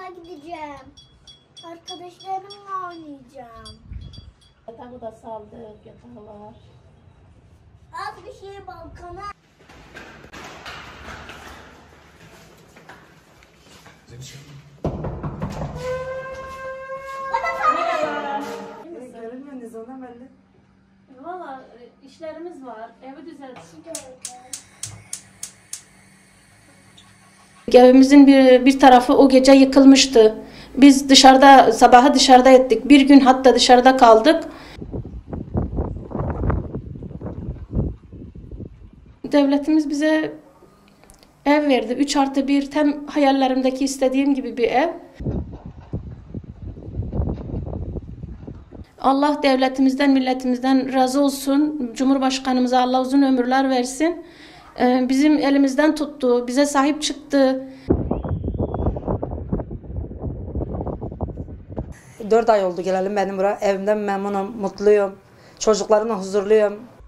gideceğim. Arkadaşlarımla oynayacağım. Yatağı da saldık, yatağı var. Az bir şey balkona. Görünmüyorsunuz ona belli. Valla işlerimiz var, evi düzelttik. Evimizin bir tarafı o gece yıkılmıştı. Biz sabahı dışarıda ettik. Bir gün hatta dışarıda kaldık. Devletimiz bize ev verdi. 3+1 tam hayallerimdeki istediğim gibi bir ev. Allah devletimizden, milletimizden razı olsun. Cumhurbaşkanımıza Allah uzun ömürler versin. Bizim elimizden tuttu, bize sahip çıktı. 4 ay oldu gelelim benim buraya. Evimden memnunum, mutluyum. Çocuklarımla huzurluyum.